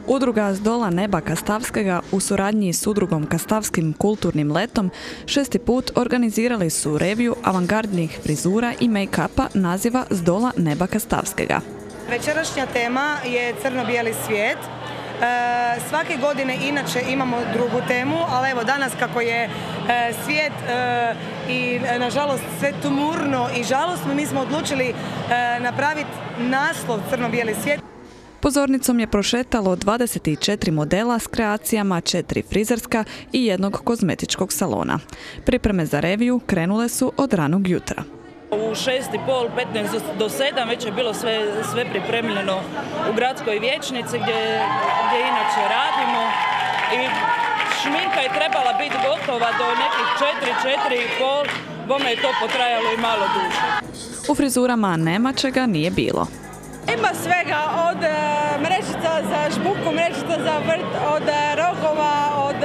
Udruga Zdola neba Kastavskega u suradnji s udrugom Kastavskim kulturnim letom 6. put organizirali su reviju avangardnih frizura i make-upa naziva Zdola neba Kastavskega. Večerašnja tema je crno-bijeli svijet. Svake godine inače imamo drugu temu, ali evo danas kako je svijet i nažalost sve tumurno i žalosno, mi smo odlučili napraviti naslov crno-bijeli svijet. Pozornicom je prošetalo 24 modela s kreacijama 4 frizerska i jednog kozmetičkog salona. Pripreme za reviju krenule su od ranog jutra. U 6:30, 15 do 7 već je bilo sve pripremljeno u gradskoj vijećnici gdje inače radimo i šminka je trebala biti gotova do nekih 4:30, bome je to potrajalo i malo duže. U frizurama nema čega nije bilo. Ima svega, od mrežica za žbuku, mrežica za vrt, od rogova, od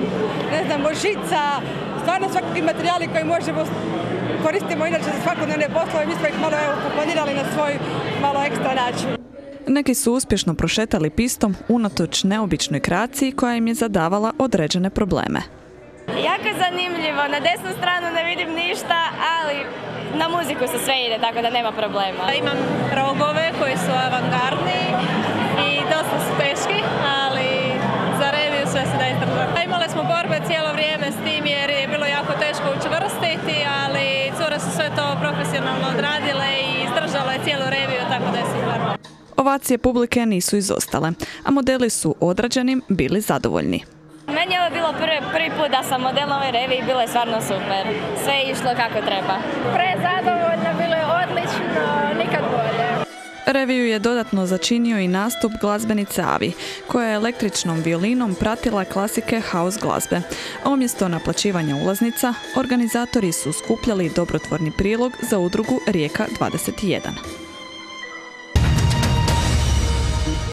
žica, stvarno svakakvi materijali koji možemo koristimo inače za svakodnevne poslove, mi smo ih malo komponirali na svoj malo ekstra način. Neki su uspješno prošetali pistom unatoč neobičnoj kreaciji koja im je zadavala određene probleme. Jako zanimljivo, na desnu stranu ne vidim ništa, ali na muziku se sve ide, tako da nema problema. Imam rogove koji su avangardni i dosta su teški, ali za reviju sve se da izdržati. Imali smo borbe cijelo vrijeme s tim jer je bilo jako teško učvrstiti, ali cure su sve to profesionalno odradile i izdržale cijelu reviju, tako da je super. Ovacije publike nisu izostale, a modeli su odrađenim bili zadovoljni. Meni je ovo bilo prvi put da sam model na ovoj reviji i bilo je stvarno super. Sve je išlo kako treba. Prezadovoljno, bilo je odlično, nikad bolje. Reviju je dodatno začinio i nastup glazbenice Avi, koja je električnom violinom pratila klasike house glazbe. A umjesto naplaćivanja ulaznica, organizatori su skupljali dobrotvorni prilog za udrugu Rijeka 21.